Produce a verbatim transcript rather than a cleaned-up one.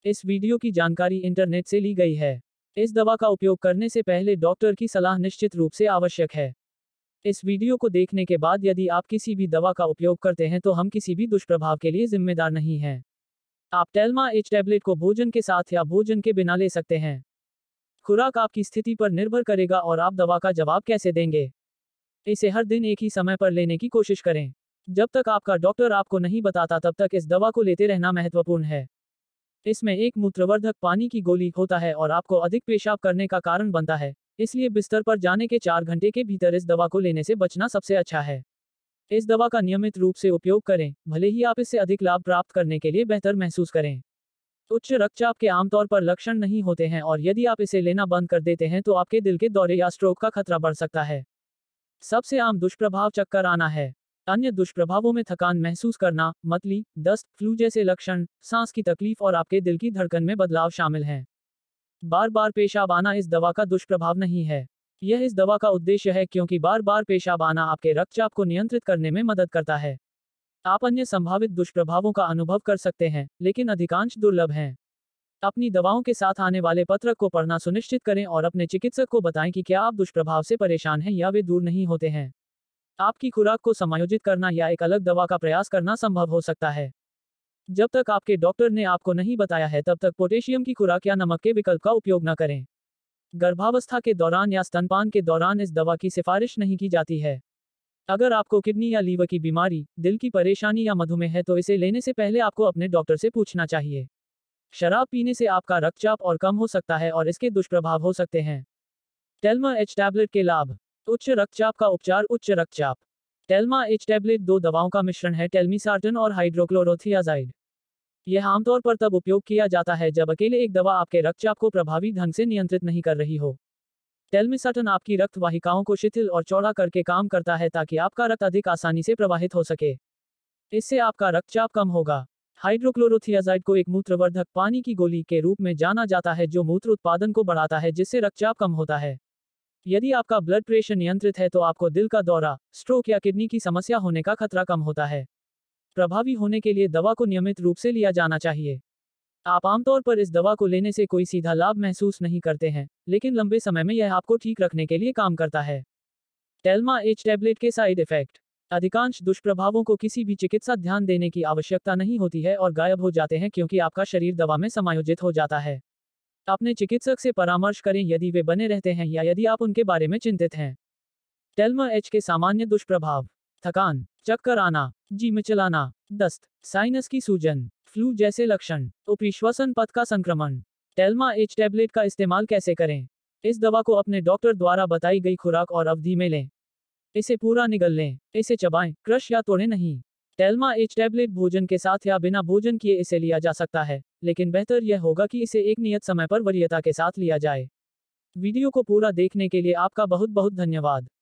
इस वीडियो की जानकारी इंटरनेट से ली गई है। इस दवा का उपयोग करने से पहले डॉक्टर की सलाह निश्चित रूप से आवश्यक है। इस वीडियो को देखने के बाद यदि आप किसी भी दवा का उपयोग करते हैं तो हम किसी भी दुष्प्रभाव के लिए जिम्मेदार नहीं हैं। आप टेल्मा एच टैबलेट को भोजन के साथ या भोजन के बिना ले सकते हैं। खुराक आपकी स्थिति पर निर्भर करेगा और आप दवा का जवाब कैसे देंगे। इसे हर दिन एक ही समय पर लेने की कोशिश करें। जब तक आपका डॉक्टर आपको नहीं बताता तब तक इस दवा को लेते रहना महत्वपूर्ण है। इसमें एक मूत्रवर्धक पानी की गोली होता है और आपको अधिक पेशाब करने का कारण बनता है, इसलिए बिस्तर पर जाने के चार घंटे के भीतर इस दवा को लेने से बचना सबसे अच्छा है। इस दवा का नियमित रूप से उपयोग करें, भले ही आप इससे अधिक लाभ प्राप्त करने के लिए बेहतर महसूस करें। उच्च रक्तचाप के आमतौर पर लक्षण नहीं होते हैं और यदि आप इसे लेना बंद कर देते हैं तो आपके दिल के दौरे या स्ट्रोक का खतरा बढ़ सकता है। सबसे आम दुष्प्रभाव चक्कर आना है। अन्य दुष्प्रभावों में थकान महसूस करना, मतली, दस्त, फ्लू जैसे लक्षण, सांस की तकलीफ और आपके दिल की धड़कन में बदलाव शामिल हैं। बार बार पेशाब आना इस दवा का दुष्प्रभाव नहीं है। यह इस दवा का उद्देश्य है क्योंकि बार बार पेशाब आना आपके रक्तचाप को नियंत्रित करने में मदद करता है। आप अन्य संभावित दुष्प्रभावों का अनुभव कर सकते हैं, लेकिन अधिकांश दुर्लभ हैं। अपनी दवाओं के साथ आने वाले पत्रक को पढ़ना सुनिश्चित करें और अपने चिकित्सक को बताएं कि क्या आप दुष्प्रभाव से परेशान हैं या वे दूर नहीं होते हैं। आपकी खुराक को समायोजित करना या एक अलग दवा का प्रयास करना संभव हो सकता है। जब तक आपके डॉक्टर ने आपको नहीं बताया है तब तक पोटेशियम की खुराक या नमक के विकल्प का उपयोग न करें। गर्भावस्था के दौरान या स्तनपान के दौरान इस दवा की सिफारिश नहीं की जाती है। अगर आपको किडनी या लीवर की बीमारी, दिल की परेशानी या मधुमेह है तो इसे लेने से पहले आपको अपने डॉक्टर से पूछना चाहिए। शराब पीने से आपका रक्तचाप और कम हो सकता है और इसके दुष्प्रभाव हो सकते हैं। टेल्मा एच टैबलेट के लाभ। उच्च रक्तचाप का उपचार। उच्च रक्तचाप। टेल्मा एच टैबलेट दो दवाओं का मिश्रण है, टेल्मिसार्टन और हाइड्रोक्लोरोथियाजाइड। यह आमतौर पर तब उपयोग किया जाता है जब अकेले एक दवा आपके रक्तचाप को प्रभावी ढंग से नियंत्रित नहीं कर रही हो। टेल्मिसार्टन आपकी रक्त वाहिकाओं को शिथिल और चौड़ा करके काम करता है ताकि आपका रक्त अधिक आसानी से प्रवाहित हो सके। इससे आपका रक्तचाप कम होगा। हाइड्रोक्लोरोथियाजाइड को एक मूत्रवर्धक पानी की गोली के रूप में जाना जाता है जो मूत्र उत्पादन को बढ़ाता है जिससे रक्तचाप कम होता है। यदि आपका ब्लड प्रेशर नियंत्रित है तो आपको दिल का दौरा, स्ट्रोक या किडनी की समस्या होने का खतरा कम होता है। प्रभावी होने के लिए दवा को नियमित रूप से लिया जाना चाहिए। आप आमतौर पर इस दवा को लेने से कोई सीधा लाभ महसूस नहीं करते हैं, लेकिन लंबे समय में यह आपको ठीक रखने के लिए काम करता है। टेल्मा एच टैबलेट के साइड इफेक्ट। अधिकांश दुष्प्रभावों को किसी भी चिकित्सा ध्यान देने की आवश्यकता नहीं होती है और गायब हो जाते हैं क्योंकि आपका शरीर दवा में समायोजित हो जाता है। अपने चिकित्सक से परामर्श करें यदि वे बने रहते हैं या यदि आप उनके बारे में चिंतित हैं। टेल्मा एच के सामान्य दुष्प्रभाव। थकान, चक्कर आना, जी मिचलाना, दस्त, साइनस की सूजन, फ्लू जैसे लक्षण, ऊपरी श्वसन पथ का संक्रमण। टेल्मा एच टैबलेट का इस्तेमाल कैसे करें। इस दवा को अपने डॉक्टर द्वारा बताई गई खुराक और अवधि में लें। इसे पूरा निगल लें। इसे चबाएं, क्रश या तोड़ें नहीं। टेल्मा एच टैबलेट भोजन के साथ या बिना भोजन किए इसे लिया जा सकता है, लेकिन बेहतर यह होगा कि इसे एक नियत समय पर वरीयता के साथ लिया जाए। वीडियो को पूरा देखने के लिए आपका बहुत बहुत धन्यवाद।